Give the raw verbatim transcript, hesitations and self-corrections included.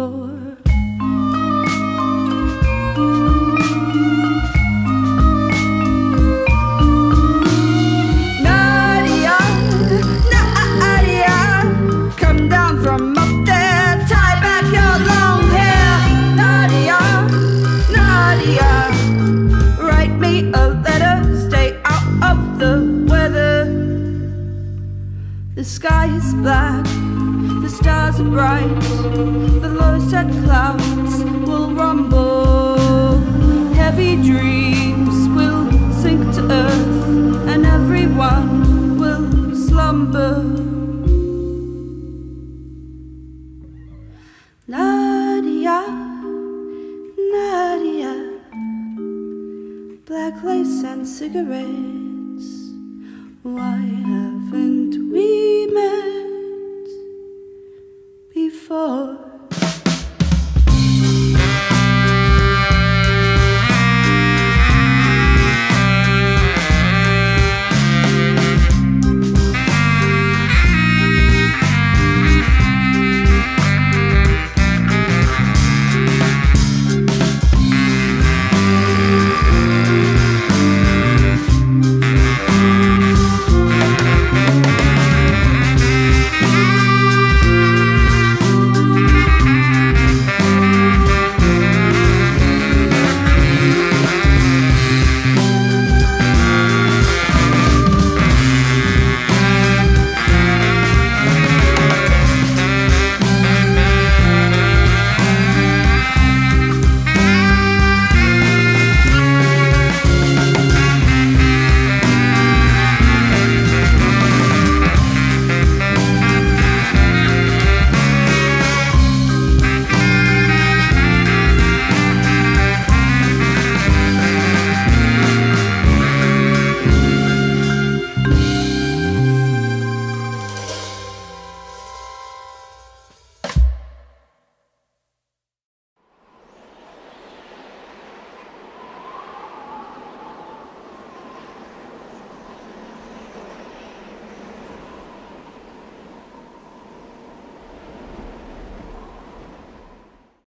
before. Nadia, Nadia, come down from up there, tie back your long hair. Nadia, Nadia, write me a letter, stay out of the weather. The sky is black, the stars are bright, the low-set clouds will rumble. Heavy dreams will sink to earth, and everyone will slumber. Nadia, Nadia, black lace and cigarettes, why haven't we met before?